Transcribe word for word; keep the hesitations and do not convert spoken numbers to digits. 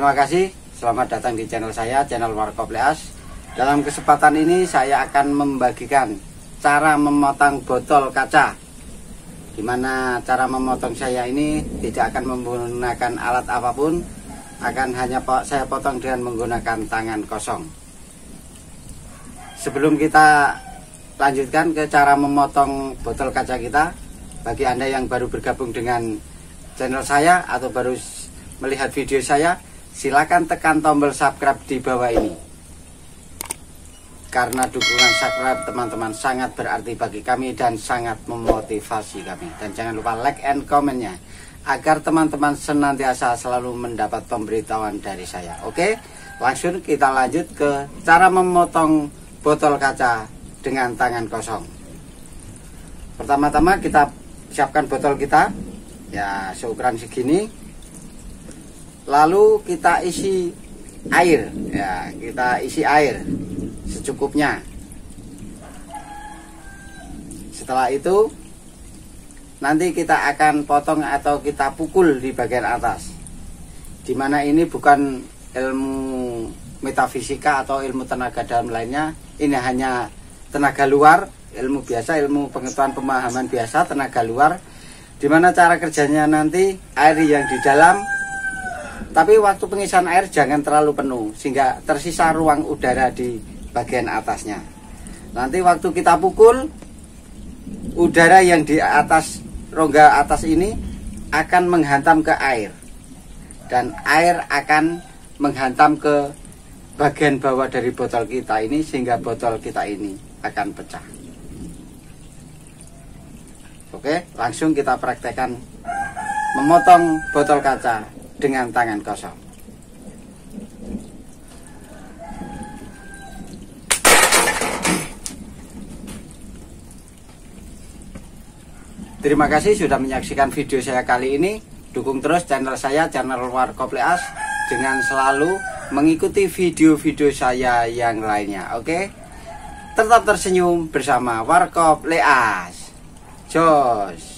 terima kasih. Selamat datang di channel saya, channel Warkop Leas. Dalam kesempatan ini saya akan membagikan cara memotong botol kaca. Dimana cara memotong saya ini tidak akan menggunakan alat apapun, akan hanya saya potong dengan menggunakan tangan kosong. Sebelum kita lanjutkan ke cara memotong botol kaca kita, bagi Anda yang baru bergabung dengan channel saya atau baru melihat video saya, silakan tekan tombol subscribe di bawah ini. Karena dukungan subscribe teman-teman sangat berarti bagi kami dan sangat memotivasi kami. Dan jangan lupa like and comment-nya agar teman-teman senantiasa selalu mendapat pemberitahuan dari saya. Oke, langsung kita lanjut ke cara memotong botol kaca dengan tangan kosong. Pertama-tama kita siapkan botol kita, ya seukuran segini. Lalu kita isi air, ya kita isi air secukupnya. Setelah itu nanti kita akan potong atau kita pukul di bagian atas. Dimana ini bukan ilmu metafisika atau ilmu tenaga dalam lainnya, ini hanya tenaga luar, ilmu biasa, ilmu pengetahuan pemahaman biasa, tenaga luar. Dimana cara kerjanya nanti air yang di dalam, tapi waktu pengisian air jangan terlalu penuh sehingga tersisa ruang udara di bagian atasnya. Nanti waktu kita pukul, udara yang di atas rongga atas ini akan menghantam ke air, dan air akan menghantam ke bagian bawah dari botol kita ini sehingga botol kita ini akan pecah. Oke, langsung kita praktekkan memotong botol kaca dengan tangan kosong. Terima kasih sudah menyaksikan video saya kali ini. Dukung terus channel saya, channel Warkop Leas, dengan selalu mengikuti video-video saya yang lainnya. Oke, tetap tersenyum bersama Warkop Leas. Jos.